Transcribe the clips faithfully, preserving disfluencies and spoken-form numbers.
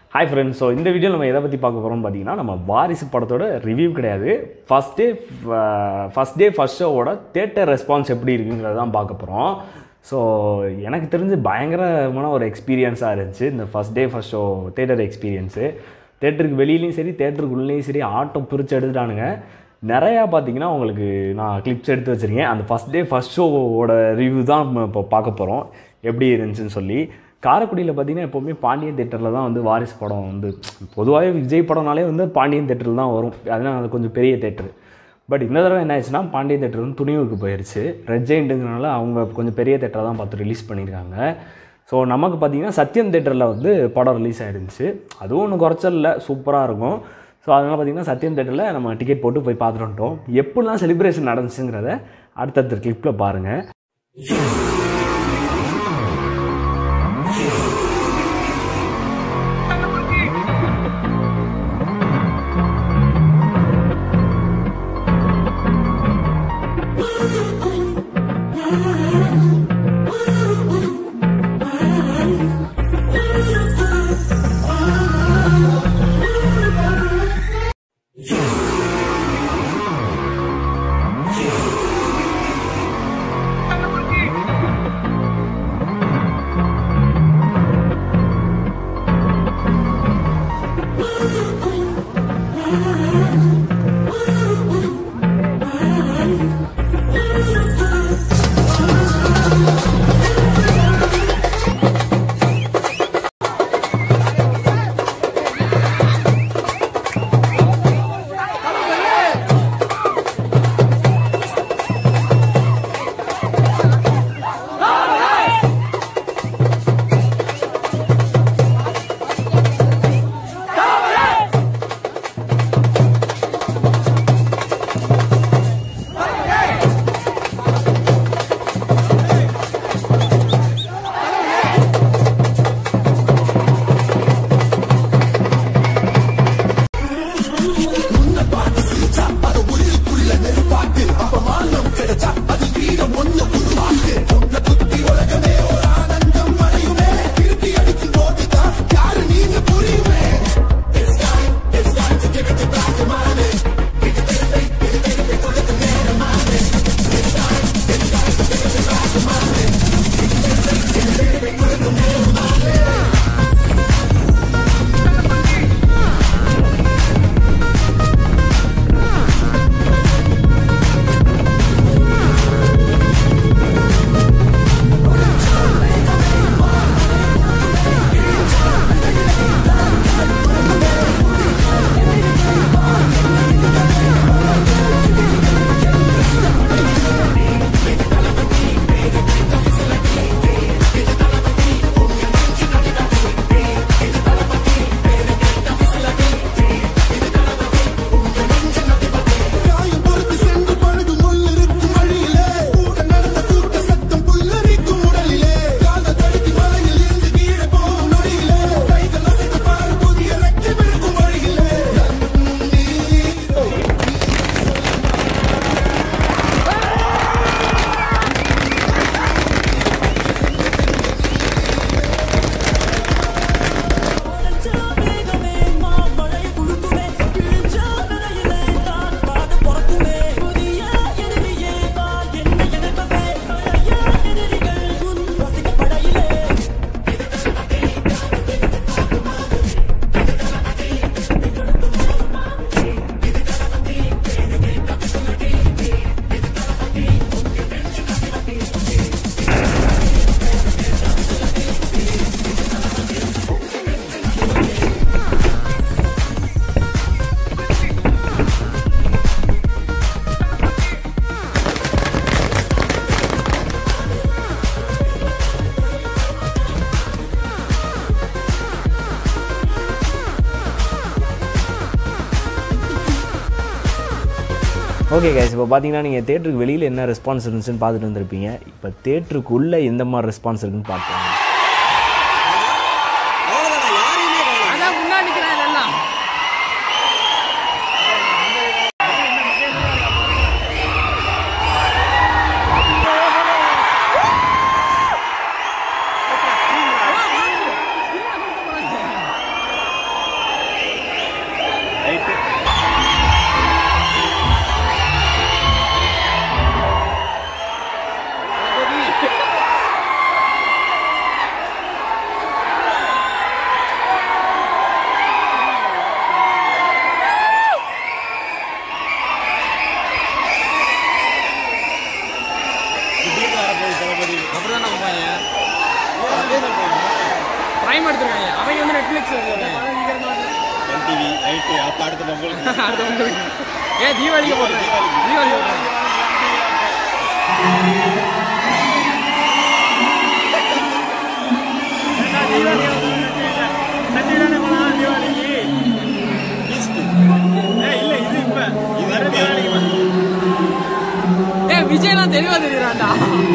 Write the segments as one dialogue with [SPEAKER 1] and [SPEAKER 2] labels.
[SPEAKER 1] Hi friends, so in this video நம்ம எதை பத்தி பார்க்க போறோம் பாத்தீங்கன்னா நம்ம வாரிசு படத்தோட ரிவ்யூ கிடையாது. First day first day first show ஓட தியேட்டர் ரெஸ்பான்ஸ் எப்படி இருக்குங்கறத தான் பார்க்க போறோம். So எனக்கு தெரிஞ்சு பயங்கரமான ஒரு எக்ஸ்பீரியன்ஸா இருந்துச்சு இந்த first day first show theatre experience. தியேட்டருக்கு வெளியிலயும் சரி தியேட்டருக்குள்ளேயும் சரி ஆட்டம் பிரிச்சு எடுத்துட்டானுங்க. நிறைய பாத்தீங்கன்னா உங்களுக்கு நான் கிளிப்ஸ் எடுத்து வச்சிருக்கேன். அந்த first day first show ஓட ரிவ்யூ தான் இப்போ பார்க்க போறோம். எப்படி இருந்துச்சுன்னு சொல்லி காரைக்குடியில் பார்த்தீங்கன்னா எப்போவுமே பாண்டியன் தேட்டரில் தான் வந்து வாரிசு படம் வந்து பொதுவாகவே விஜய் படம்னாலே வந்து பாண்டியன் தேட்டரில் தான் வரும். அதனால் அது கொஞ்சம் பெரிய தேட்டரு. பட் இந்த தடவை என்ன ஆச்சுன்னா பாண்டியன் தேட்டர் வந்து துணிவுக்கு போயிடுச்சு. ரெட் ஜெயிண்ட்டுங்கிறனால அவங்க கொஞ்சம் பெரிய தேட்டரை தான் பார்த்து ரிலீஸ் பண்ணியிருக்காங்க. ஸோ நமக்கு பார்த்திங்கன்னா சத்யம் தேட்டரில் வந்து படம் ரிலீஸ் ஆகிருந்துச்சு. அதுவும் ஒன்றும் குறைச்சல் இல்லை, சூப்பராக இருக்கும். ஸோ அதனால் பார்த்திங்கன்னா சத்யம் தேட்டரில் நம்ம டிக்கெட் போட்டு போய் பார்த்துட்டு வந்துட்டோம். எப்படிலாம் செலிப்ரேஷன் நடந்துச்சுங்கிறத அடுத்தடுத்த கிளிப்பில் பாருங்கள். ஓகே கைஸ், இப்போ பார்த்தீங்கன்னா நீங்கள் தேட்டருக்கு வெளியில் என்ன ரெஸ்பான்ஸ் இருந்துச்சுன்னு பார்த்துட்டு வந்திருப்பீங்க. இப்போ தேட்டருக்குள்ளே எந்த மாதிரி ரெஸ்பான்ஸ் இருக்குன்னு பார்க்கலாம்.
[SPEAKER 2] நம்ம பையன் பிரைம் எடுத்துருக்காங்க. அவங்க வந்து நெட்ஃப்ளிக்ஸ்
[SPEAKER 3] டிவி ரைட்டு. அப்போ அடுத்த பொங்கலுக்கு
[SPEAKER 2] அடுத்த பொங்கலுக்கு ஏன் தீபாவளிக்கு போடுறேன். தீபாவளி போடுறேன். விஜயலாம் தெளிவா தெரியுறாண்டா.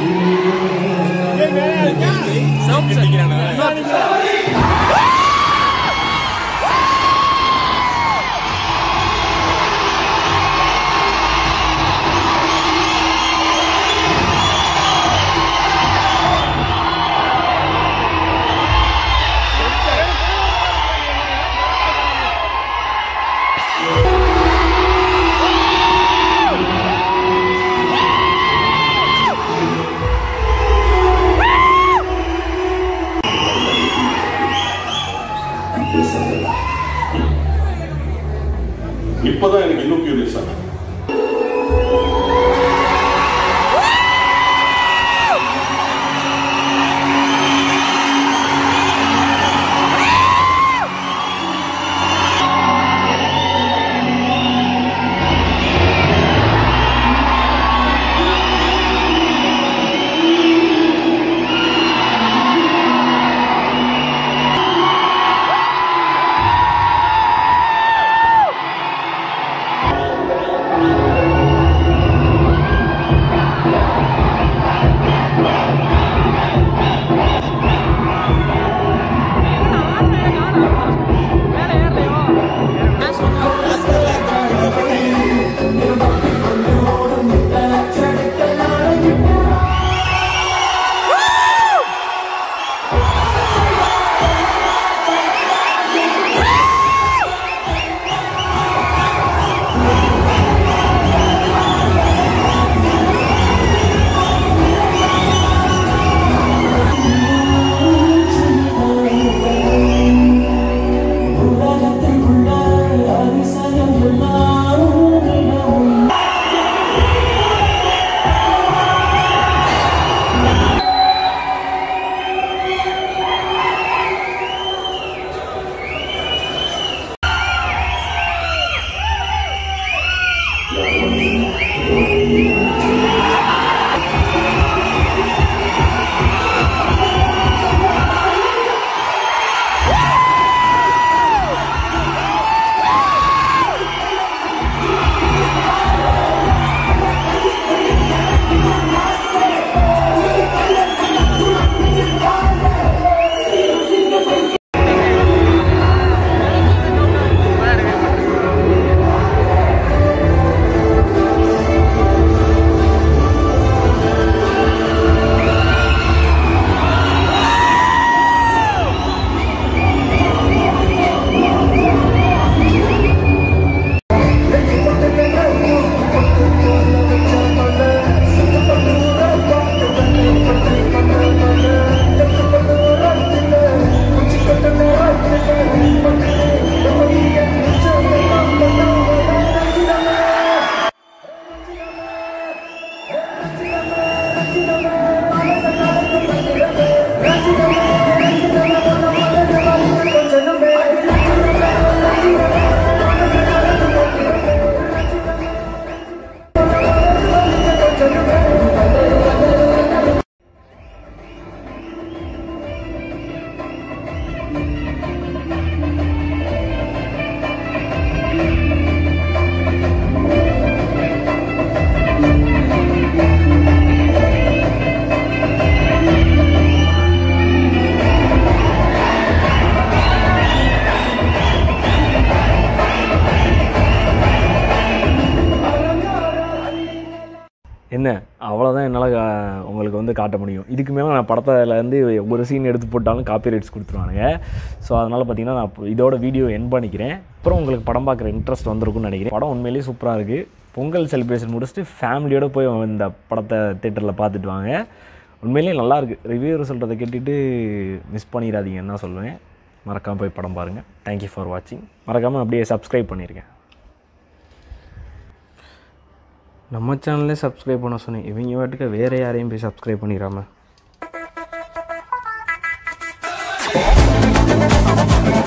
[SPEAKER 4] இப்பதான் எனக்கு இன்னும் கியூரியஸ் ஆகும்.
[SPEAKER 1] என்ன அவ்வளோதான் என்னால் உங்களுக்கு வந்து காட்ட முடியும். இதுக்கு மேலே நான் படத்துலேருந்து ஒரு சீன் எடுத்து போட்டாலும் காப்பி ரைட்ஸ் கொடுத்துருவானுங்க. ஸோ அதனால் பார்த்தீங்கன்னா நான் இதோட வீடியோ என் பண்ணிக்கிறேன். அப்புறம் உங்களுக்கு படம் பார்க்குற இன்ட்ரெஸ்ட் வந்திருக்குன்னு நினைக்கிறேன். படம் உண்மையிலேயே சூப்பராக இருக்குது. பொங்கல் செலிப்ரேஷன் முடிச்சுட்டு ஃபேமிலியோடு போய் இந்த படத்தை தேட்டரில் பார்த்துட்டு வாங்க. உண்மையிலேயே நல்லாயிருக்கு. ரிவ்யூவர் சொல்கிறத கேட்டுட்டு மிஸ் பண்ணிடாதீங்கன்னு தான் சொல்லுவேன். மறக்காமல் போய் படம் பாருங்கள். தேங்க்யூ ஃபார் வாட்சிங். மறக்காமல் அப்படியே சப்ஸ்கிரைப் பண்ணியிருக்கேன். நம்ம சேனல்லே சப்ஸ்கிரைப் பண்ண சொன்னேன். இவங்க வாட்டுக்கு வேறு யாரையும் போய் சப்ஸ்கிரைப் பண்ணிடாமல்
[SPEAKER 4] Thank you.